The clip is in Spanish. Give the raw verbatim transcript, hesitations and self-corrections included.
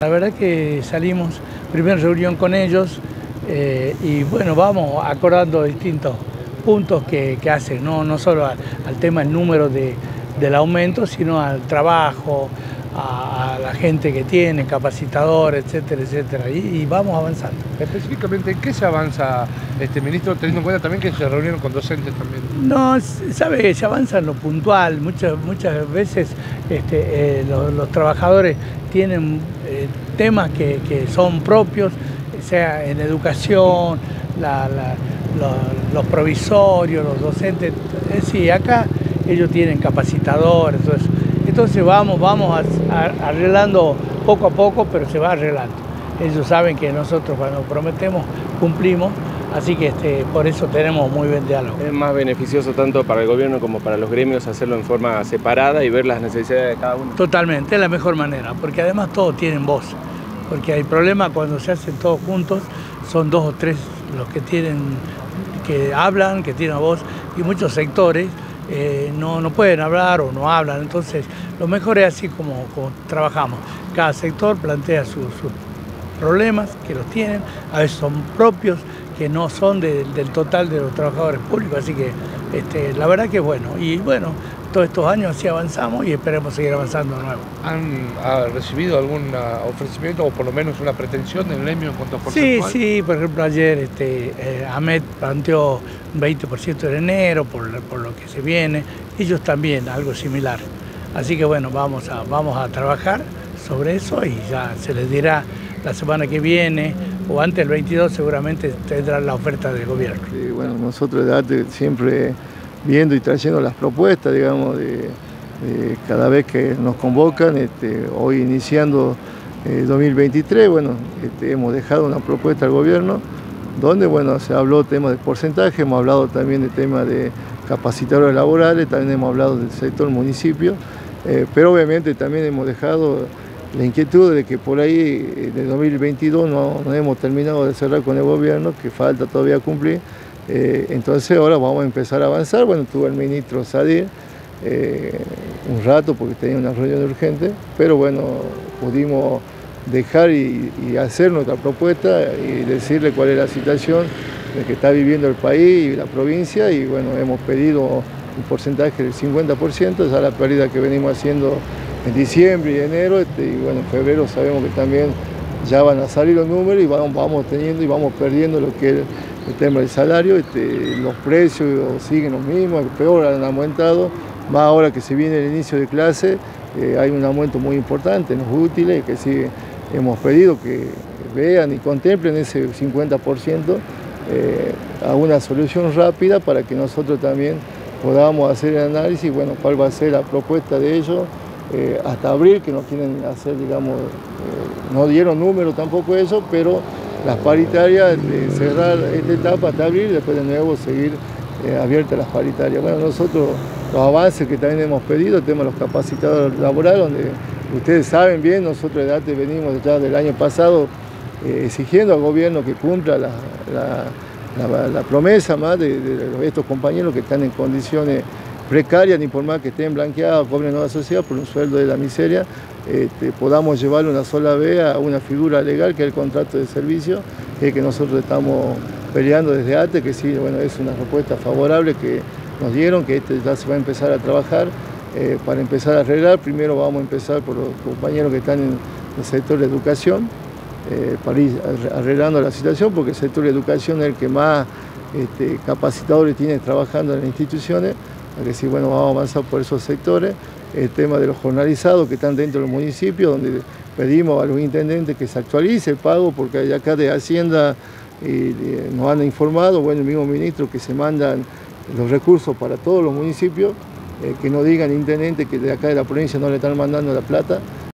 La verdad que salimos, primera reunión con ellos eh, y bueno, vamos acordando distintos puntos que, que hacen, no, no solo al, al tema del número de, del aumento, sino al trabajo, a, a la gente que tiene, capacitadores, etcétera, etcétera, y, y vamos avanzando. Específicamente, ¿en qué se avanza, este ministro, teniendo en cuenta también que se reunieron con docentes también? No, sabe que se avanza en lo puntual, muchas, muchas veces este, eh, los, los trabajadores tienen eh, temas que, que son propios, sea en educación, la, la, los, los provisorios, los docentes, es decir, acá ellos tienen capacitadores, entonces, entonces vamos, vamos a, a, arreglando poco a poco, pero se va arreglando. Ellos saben que nosotros cuando prometemos cumplimos, así que este, por eso tenemos muy buen diálogo. Es más beneficioso tanto para el gobierno como para los gremios hacerlo en forma separada y ver las necesidades de cada uno. Totalmente, es la mejor manera, porque además todos tienen voz, porque hay problemas cuando se hacen todos juntos, son dos o tres los que tienen, que hablan, que tienen voz, y muchos sectores eh, no, no pueden hablar o no hablan, entonces lo mejor es así como, como trabajamos. Cada sector plantea sus su problemas que los tienen, a veces son propios, que no son de, del total de los trabajadores públicos, así que este, la verdad que es bueno. Y bueno, todos estos años así avanzamos y esperemos seguir avanzando de nuevo. ¿Han ha recibido algún ofrecimiento o por lo menos una pretensión del gremio en cuanto a porcentual? Sí, sí, por ejemplo ayer este, eh, AMET planteó un veinte por ciento de enero por, por lo que se viene, ellos también algo similar. Así que bueno, vamos a, vamos a trabajar sobre eso y ya se les dirá la semana que viene o antes del veintidós seguramente tendrán la oferta del gobierno. Sí, bueno, nosotros de ATE siempre viendo y trayendo las propuestas, digamos, de, de cada vez que nos convocan, este, hoy iniciando eh, dos mil veintitrés, bueno, este, hemos dejado una propuesta al gobierno donde, bueno, se habló temas de porcentaje, hemos hablado también de temas de capacitadores laborales, también hemos hablado del sector municipio, eh, pero obviamente también hemos dejado la inquietud de que por ahí en el dos mil veintidós no, no hemos terminado de cerrar con el gobierno, que falta todavía cumplir, eh, entonces ahora vamos a empezar a avanzar. Bueno, tuvo el ministro Sadir eh, un rato porque tenía una reunión urgente, pero bueno, pudimos dejar y, y hacer nuestra propuesta y decirle cuál es la situación de que está viviendo el país y la provincia, y bueno, hemos pedido un porcentaje del cincuenta por ciento, esa es la pérdida que venimos haciendo en diciembre y enero, este, y bueno, en febrero sabemos que también ya van a salir los números y vamos, vamos teniendo y vamos perdiendo lo que es el tema del salario. Este, los precios siguen los mismos, peor han aumentado, más ahora que se viene el inicio de clase, eh, hay un aumento muy importante en los útiles, que sí hemos pedido que vean y contemplen ese cincuenta por ciento eh, a una solución rápida para que nosotros también podamos hacer el análisis, bueno, cuál va a ser la propuesta de ellos. Eh, hasta abril, que no quieren hacer, digamos, eh, no dieron número tampoco eso, pero las paritarias, de cerrar esta etapa hasta abril y después de nuevo seguir eh, abiertas las paritarias. Bueno, nosotros los avances que también hemos pedido, el tema de los capacitadores laborales, donde ustedes saben bien, nosotros de ATE venimos ya del año pasado eh, exigiendo al gobierno que cumpla la, la, la, la promesa más de, de estos compañeros que están en condiciones precarias, ni por más que estén blanqueados, cobren nueva sociedad por un sueldo de la miseria, este, podamos llevarlo una sola vez a una figura legal que es el contrato de servicio, que, que nosotros estamos peleando desde ATE, que sí, bueno, es una respuesta favorable que nos dieron, que este ya se va a empezar a trabajar eh, para empezar a arreglar. Primero vamos a empezar por los compañeros que están en el sector de educación, eh, para ir arreglando la situación, porque el sector de educación es el que más este, capacitadores tiene trabajando en las instituciones. Que sí, bueno, vamos a avanzar por esos sectores. El tema de los jornalizados que están dentro de los municipios, donde pedimos a los intendentes que se actualice el pago, porque de acá de Hacienda eh, nos han informado, bueno, el mismo ministro, que se mandan los recursos para todos los municipios, eh, que no digan intendentes que de acá de la provincia no le están mandando la plata.